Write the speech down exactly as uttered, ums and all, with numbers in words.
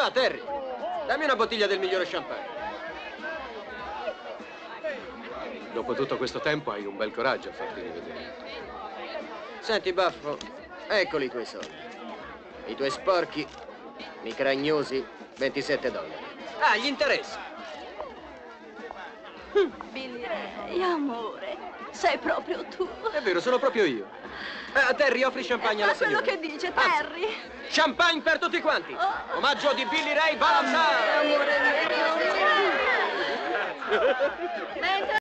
Va, Terry, dammi una bottiglia del migliore champagne. Dopo tutto questo tempo hai un bel coraggio a farti rivedere. Senti, Baffo, eccoli i tuoi soldi. I tuoi sporchi, micragnosi, ventisette dollari. Ah, gli interessi. Billy Ray, amore, sei proprio tu. È vero, sono proprio io. Eh, Terry, offri champagne alla Ma quello signora. che dice Anzi, Terry. champagne per tutti quanti. Oh. Omaggio di Billy Ray Valentine. Amore mio. Mentre